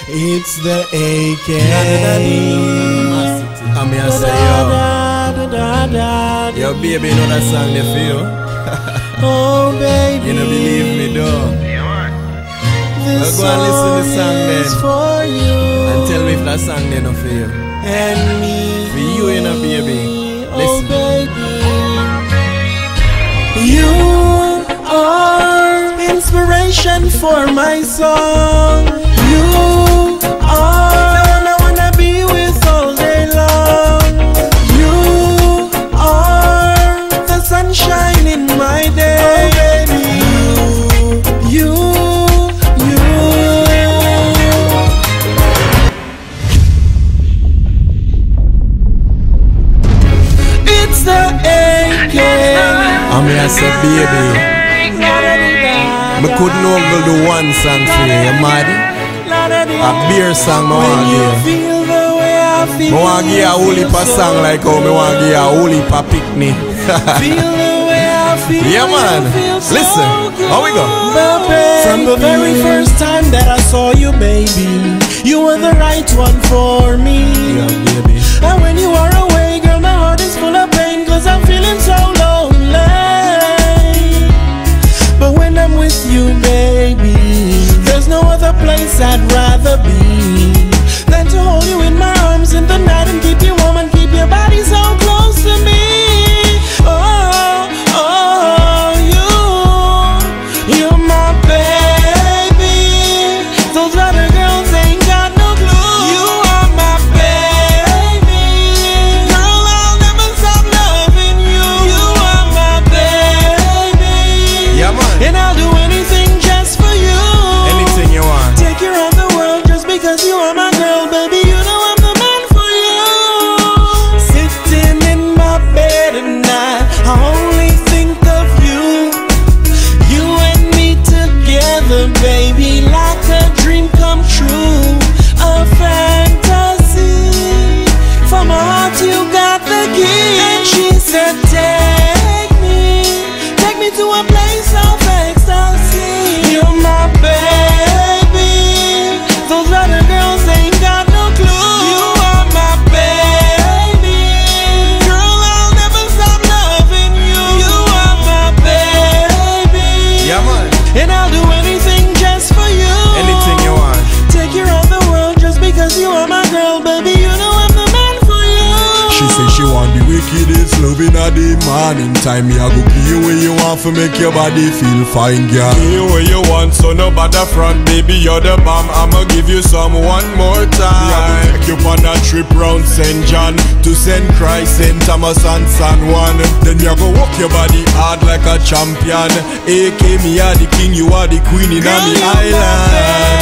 It's the AK. I'm here say yo baby, you know that song there for you. Oh baby, you don't believe me though. Well, go and listen to the song then for you. And tell me if that song there not for you. And me, for you, you know baby. Listen. Oh baby, you are inspiration for my song. You are the one I wanna be with all day long. You are the sunshine in my day. Oh baby, you. It's the AK. I'm here say baby, I couldn't only do one song for you, you mad? A beer song I want to give. I want to give you a whole heap of song like how I want to give you a whole heap of picnic. Yeah man, listen, how we go? From the very first time that I saw you baby, you were the right one for me. Yeah baby. And when you are away girl, my heart is full of pain, cause I'm feeling so lonely. But when I'm with you baby, there's no other place I'd rather be than to hold you in my arms in the night and keep you warm and keep your body so close to me. Oh, oh, you're my baby. Those other girls ain't got no clue. You are my baby. Girl, I'll never stop loving you. You are my baby. Yeah man. And I'll do anything just for you. Anything you want. Take you around the world just because you are my girl, baby. You know I'm the man for you. Sitting in my bed at night, I only think of you. You and me together, baby, like a dream come true. A fantasy. For my heart, you got the key. And she said, take me to a place of ecstasy. You're my baby. Those other girls ain't got no clue. You are my baby. Girl, I'll never stop loving you. You are my baby. Yeah man. And I'll do anything just for you. Anything you want. Take you around the world just because you are my girl, baby. You know I'm the man for you. She say she want the wickedest loving at the morning time. Me I go give you what you want for make your body feel fine, girl. Give you what you want, so no bother front, baby, you're the bomb. I'ma give you some one more time. Me I go take you on a trip round St. John to St. Christ, St. Thomas and San Juan. Then me I go walk your body hard like a champion. AK, me are the king, you are the queen in Girl, the you my island.